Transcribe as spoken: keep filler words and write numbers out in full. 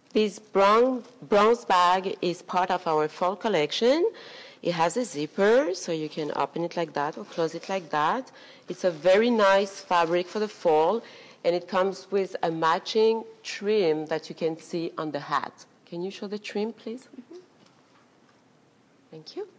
This brown bronze bag is part of our fall collection. It has a zipper, so you can open it like that or close it like that. It's a very nice fabric for the fall, and it comes with a matching trim that you can see on the hat. Can you show the trim, please? Mm-hmm. Thank you.